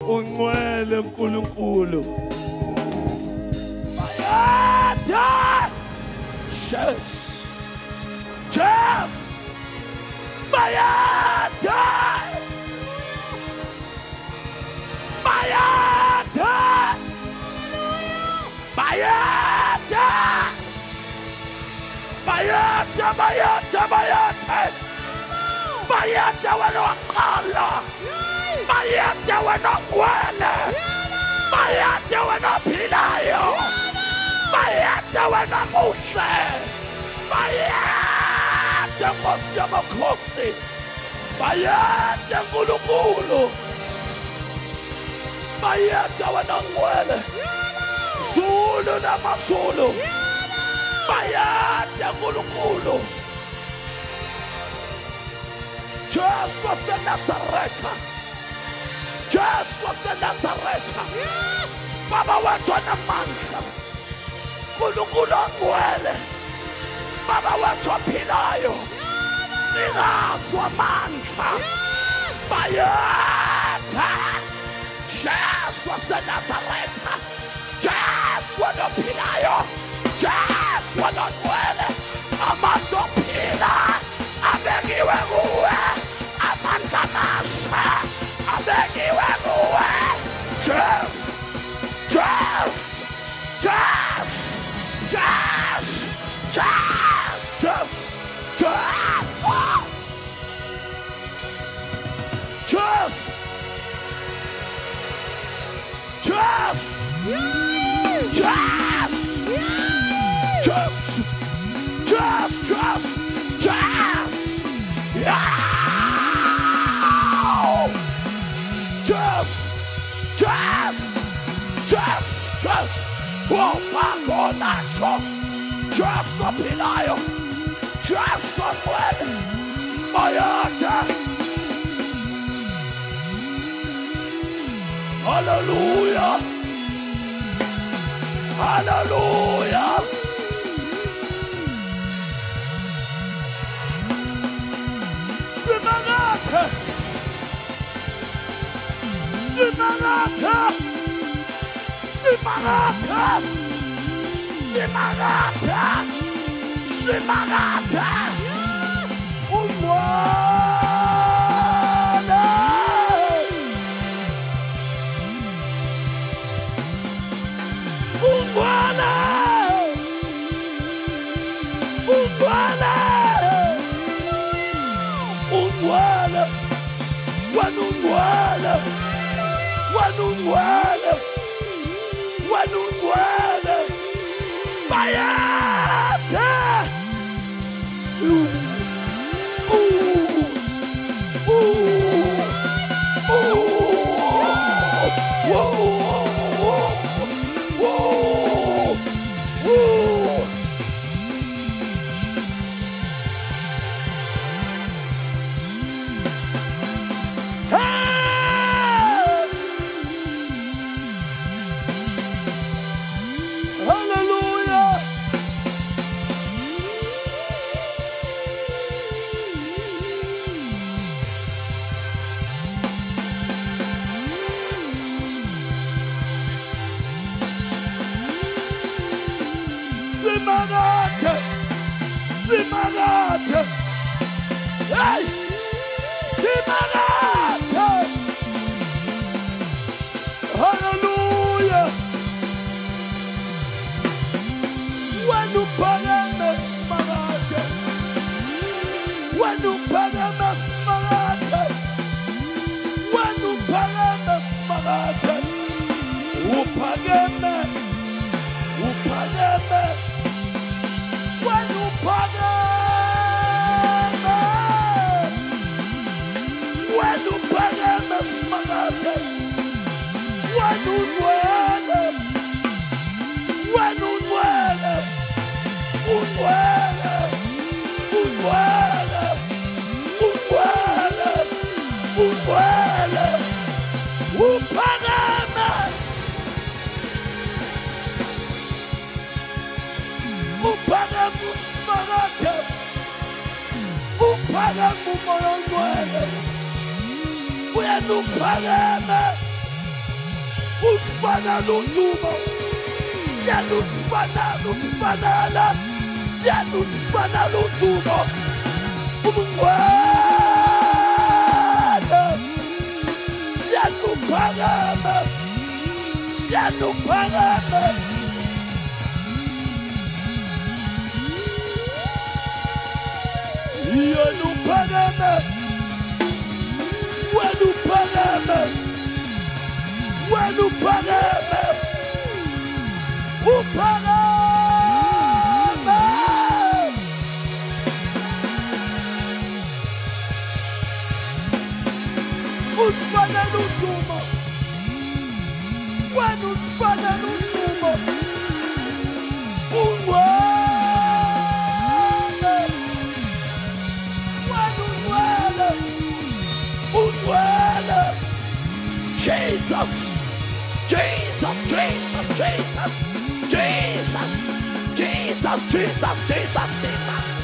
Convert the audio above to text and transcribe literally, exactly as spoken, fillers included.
Ungcwele nkulunkulu. Bayada. Yes. Yes. Bayada. Bayada. Bayada. Bayada, bayada, bayada. Bayada wanokala. Bayada wanokwele. Bayada wanopilayo. Bayada wanamushe. Bayada kosi amakosi. Bayada nkulunkulu. Bayada wanongwele. Zulu namasulu. Bayada nkulunkulu. Jesu waseNazaretha. Jesu waseNazaretha. Yes. Baba wethu anamandla. Nkulunkulu ongcwele. Baba wethu ophilayo. Ninazo amandla. Bayada. Jesu waseNazaretha. Jesu ophilayo. Jesu ongcwele. Amandla ophila. Abekiwe kuwe. Amandla amasha. Abekiwe kuwe. Jesu. Jesu. Jesu. Jesu. Jesu. Jesu. Jesu. Jesu. Jesu. Jesu. Jesu. Jesu. Yeah. Jesu. Jesu. Jesu. Jesu. Oh, Paco Nacho. Jesu ophilayo. Jesu ongcwele. Bayada. Hallelujah. Hallelujah. Simangatha. Simangatha. Simangatha. Simangatha. Simangatha. Ungcwele. Ungcwele. Ungcwele. Ungcwele. Wena ungcwele. Wena ungcwele. Wena ungcwele. Bayada. Ooh. Ooh. Ooh. Ooh. Whoa. Whoa. Whoa. Hey! Hallelujah. Simangatha. Simangatha. Hey! Simangatha. Hallelujah. Wena uphakeme simangatha. Wena uphakeme simangatha. Wena uphakeme simangatha. Uphakeme. Uphakeme. Wena uphakeme. Wena uphakeme simangatha. Wena ungcwele. Wena ungcwele. Ungcwele. Ungcwele. Ungcwele. Ungcwele. Uphakeme. Uphakeme simangatha. Uphakeme umoya ongcwele. Wena uphakeme. fana lutumo. Yanu fana lufanana. Yanu fana lutumo. Umwana. Yanu pagama. Yanu pagama. Yanu pagama. Wanu pagama. Wanu pagama. Upagama. Unfana lutumo. Wanu fana lutumo. Unwana. Wanu nwana. Unwana. Jesus. Jesus, Jesus, Jesus, Jesus, Jesus, Jesus, Jesus, Jesus.